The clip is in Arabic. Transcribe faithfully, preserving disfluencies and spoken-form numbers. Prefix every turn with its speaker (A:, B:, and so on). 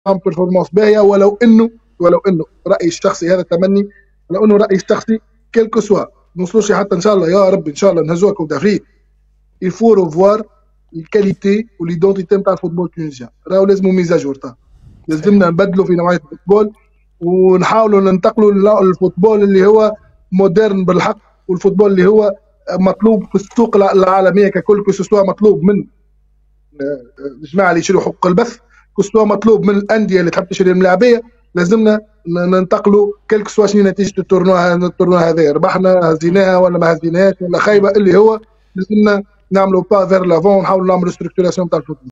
A: بيرفورمانس باهيه، ولو انه ولو انه رايي الشخصي هذا تمني، ولو انه رايي الشخصي كيلكو سوا ما نوصلوش حتى ان شاء الله يا رب ان شاء الله نهزوها كوب دافريك. يفو روفوار الكاليتي وليدونتيتي نتاع الفوتبول التونسيان، راهو لازم ميزاجور، لازمنا نبدلوا في نوعيه الفوتبول ونحاولوا ننتقلوا للفوتبول اللي هو مودرن بالحق، والفوتبول اللي هو مطلوب في السوق العالميه ككل، كسوا مطلوب من الجماعه اللي يشيلوا حقوق البث، كسوا مطلوب من الانديه اللي تحب تشري الملاعبيه. لازمنا ننتقلوا كلك سوا شنو نتيجه التورنوا التورنوا هذا، ربحنا هزيناها ولا ما هزيناهاش ولا خايبه، اللي هو لازمنا نعملوا با فير لافون ونحاولوا نعملوا ستركتوراسيون تاع الفوتبول.